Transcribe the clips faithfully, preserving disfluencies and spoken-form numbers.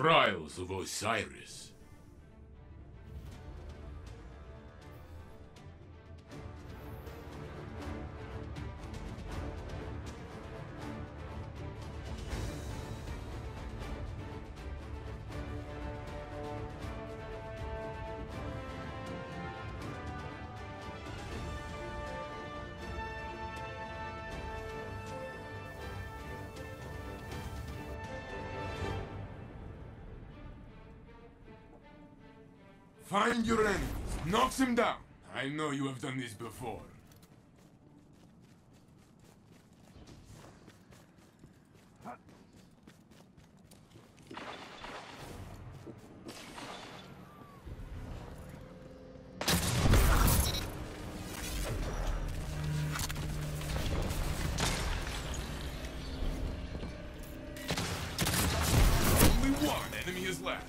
trials of Osiris. Find your enemies, knock them down. I know you have done this before. Only one enemy is left.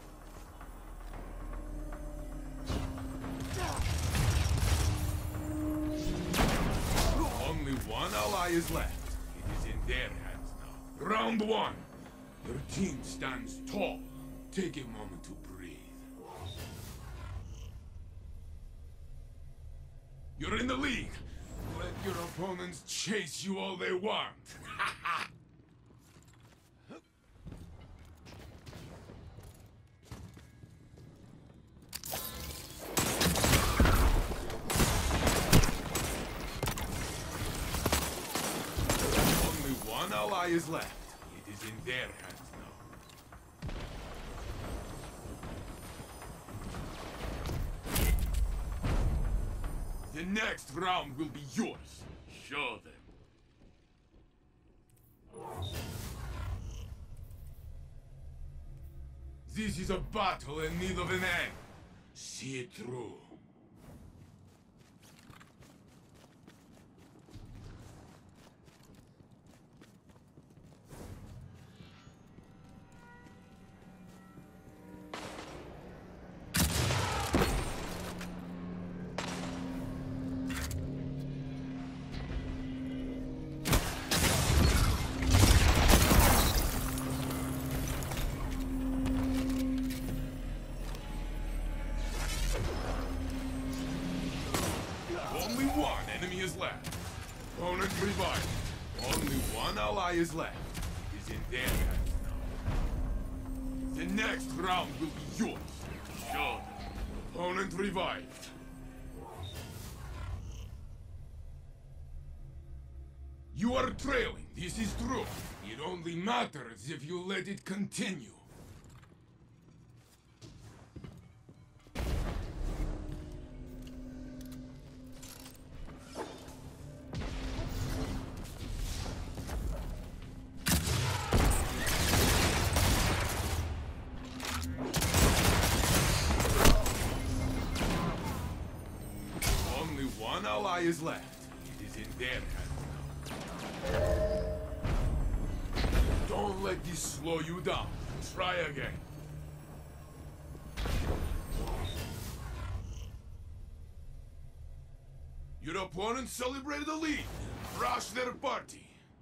One ally is left. It is in their hands now. Round one. Your team stands tall. Take a moment to breathe. You're in the lead. Let your opponents chase you all they want. One ally is left. It is in their hands now. The next round will be yours. Show them. This is a battle in need of an end. See it through. Only one enemy is left. Opponent revived. Only one ally is left. It is in their hands now. The next round will be yours. Show them. Opponent revived. You are trailing. This is true. It only matters if you let it continue. One ally is left. It is in their hands now. Don't let this slow you down. Try again. Your opponent celebrated a lead. Crush their party.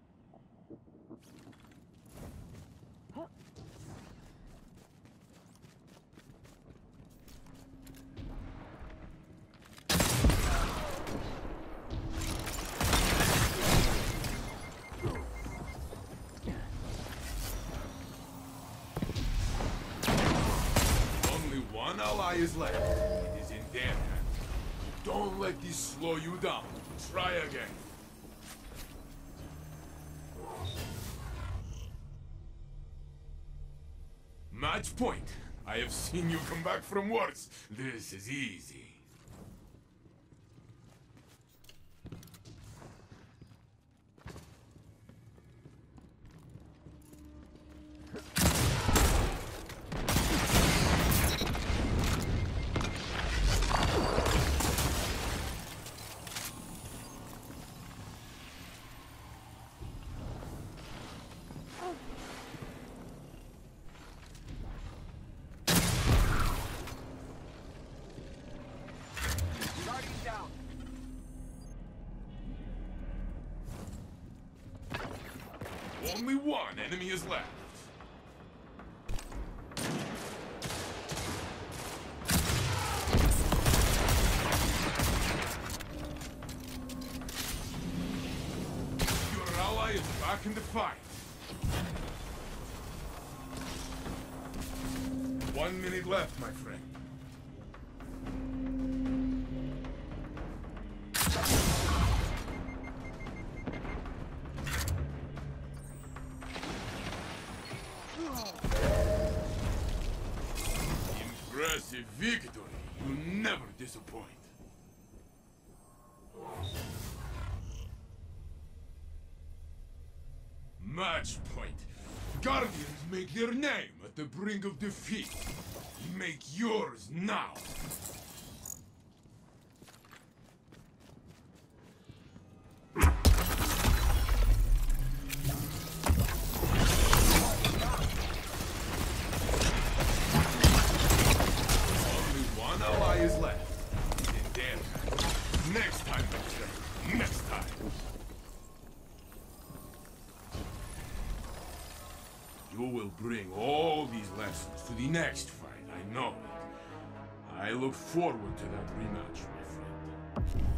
One ally is left. It is in their hands. Don't let this slow you down. Try again. Match point. I have seen you come back from worse. This is easy. Only one enemy is left. back in the fight. One minute left, my friend. Impressive victory. You never disappoint. Match point. Guardians make their name at the brink of defeat. Make yours now. Only one ally is left. He's in their hands. Next time, my friend. Next time. You will bring all these lessons to the next fight, I know it. I look forward to that rematch, my friend.